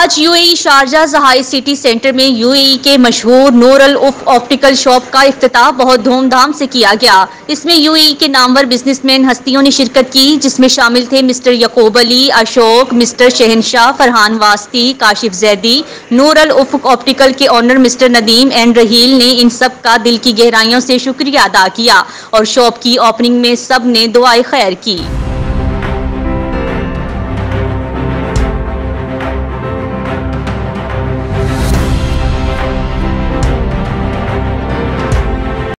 आज UAE Sharjah Zahia city centre में UAE के मशहूर नूरल उफ ऑप्टिकल शॉप का इफ्तिताह बहुत धूमधाम से किया गया। इसमें यूएई के नामवर बिजनेसमैन हस्तियों ने शिरकत की, जिसमें शामिल थे मिस्टर यकूब अली, अशोक, मिस्टर शहनशाह, फरहान वास्ती, काशिफ जैदी। नूरल उफ ऑप्टिकल के honour mister Nadeem and Raheel ने इन सब का दिल की गहराइयों से शुक्रिया अदा किया और शॉप की ओपनिंग में सब ने दुआए खैर की।